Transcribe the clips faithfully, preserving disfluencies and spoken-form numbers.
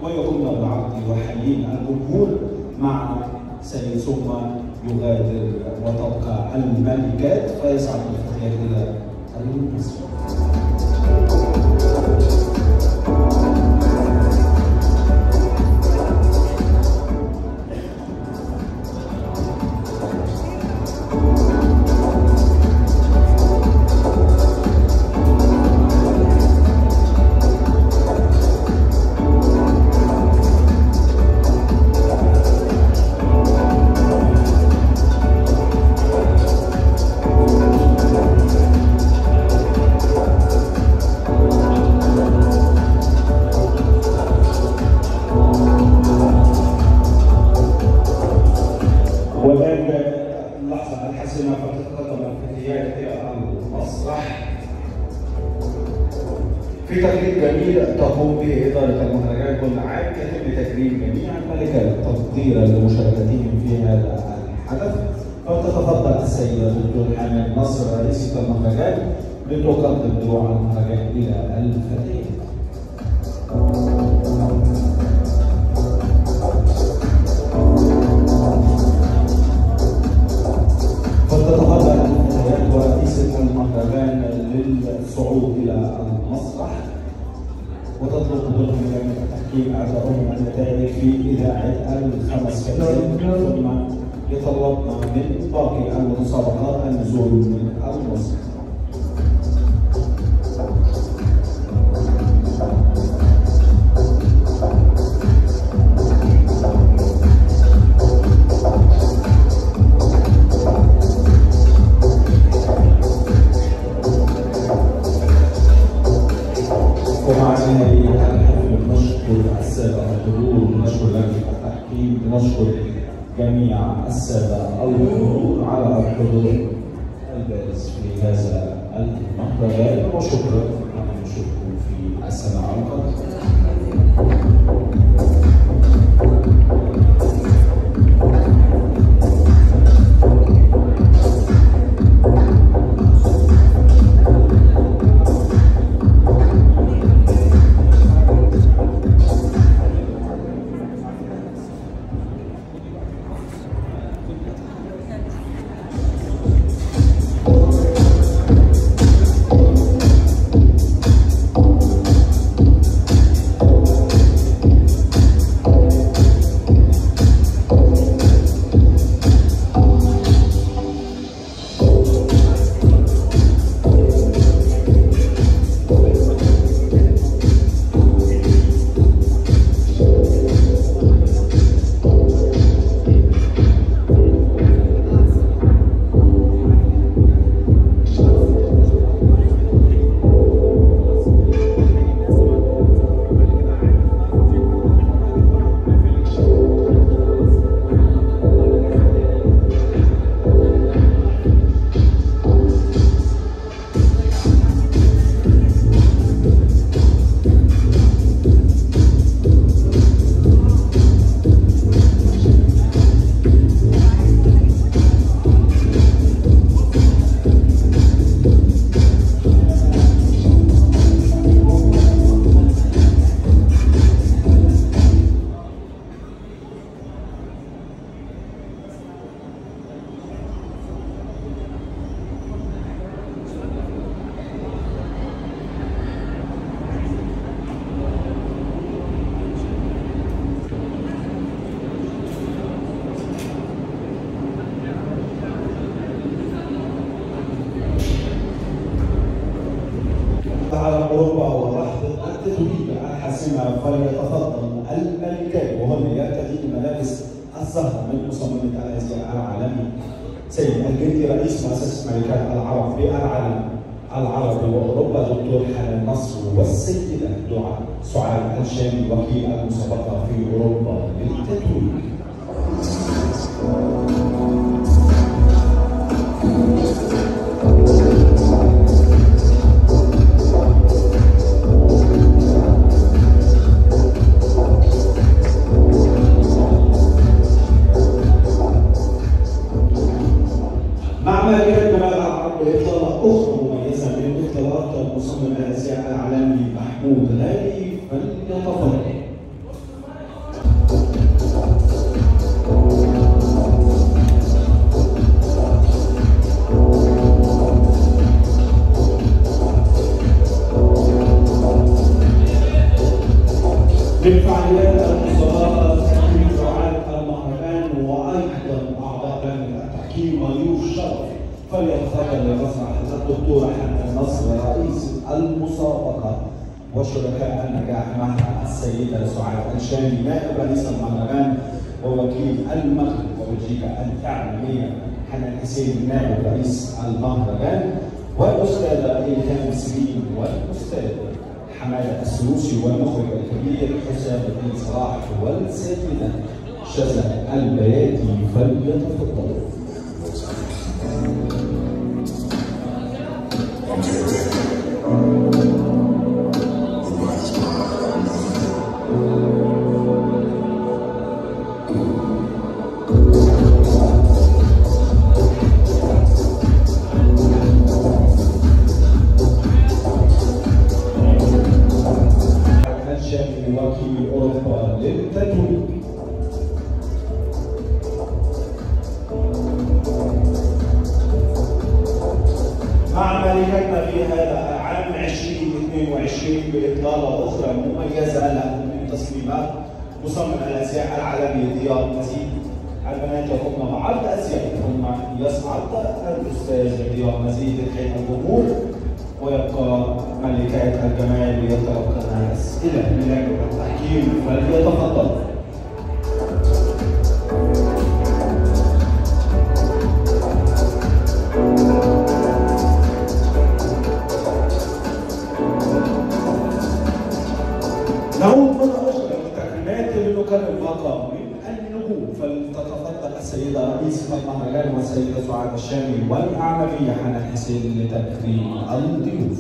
ويقومن بالعرض وحيين الجمهور مع سيد ثم يغادر وتبقى الملكات فيصعد الفتيات الى المسرح. اللحظة الحاسمة فتتقدم الفتيات إلى المسرح في تقرير جميل تقوم به إدارة المهرجان كل عام يتم تكريم جميع الملكات تقديرا لمشاركتهم في هذا الحدث. فتتفضل السيدة الدكتور حنان نصر رئيسة المهرجان لتقدم دروع المهرجان إلى الفتيات. فتتفضل الفتيات ورئيسة المهرجان للصعود إلى المسرح وتطلب منهم لجنة التحكيم إعطائهم النتائج في إذاعة الخمس فئات، ثم يطلبنا من باقي المتسابقات النزول من المسرح. ومع نهاية الحفل نشكر السادة الحضور، نشكر لجنة التحكيم، نشكر جميع السادة الحضور على الحضور البارز في هذا المهرجان، وشكرا على نشوفكم في السنة القادمة. على أوروبا ولحظة التتويج الحاسمة فليتفضل الملكات وهن يرتدين ملابس الزهرة من مصممة الأزياء العالمي سيد الجندي رئيس مؤسسة ملكات العرب بالعالم العربي وأوروبا دكتور حنان نصر، والسيدة دعاء سعاد الشامي وكيل المسابقة في أوروبا للتتويج. ملكات جمال العرب إطلالة أخرى مميزة من إطلالات مصمم الأزياء العالمي محمود غالي، فليتفضل. بالفعاليات المسابقة تكريم رعاة المهرجان وأيضا أعضاء لجنة التحكيم وضيوف شرف، فليتفضل لمسرح الدكتورة حنان نصر رئيس المسابقة وشركاء النجاح معها السيدة سعاد الشامي نائب رئيس المهرجان ووكيل المغرب وبلجيكا الإعلامية حنان حسين نائب رئيس المهرجان، والأستاذة إلهام سليم والأستاذ حماده السروسي والمخرج الكبير حسام الدين صلاح والسيده شذى البياتي، فليتفضلوا. وكيل أوروبا للتتويج. مع ملكتنا في هذا العام ألفين واثنين وعشرين بإطلالة أخرى مميزة له من تصميمات مصمم الأزياء العالمي ضياء مزيد. البنات يقومن بعرض أزيائهم، يصعد الأستاذ ضياء مزيد لحين الجمهور، ويبقى ملكات الجمال يتلقن أسئلة من لجنة التحكيم، فليتفضل. نعود مرة أخرى للتكريمات لنكرم باقة من النجوم، فلتتفضل السيدة رئيسة المهرجان والسيدة سعاد الشامي والإعلامية حنان حسين لتكريم الضيوف.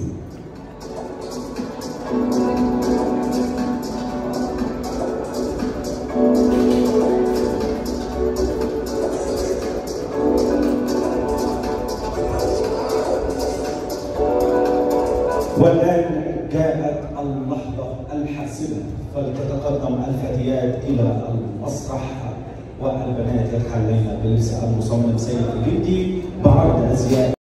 والآن جاءت اللحظة الحاسمة، فلتتقدم الفتيات إلى المسرح والبنات يتحلين بلبس المصمم سيد الجندي بعرض أزياء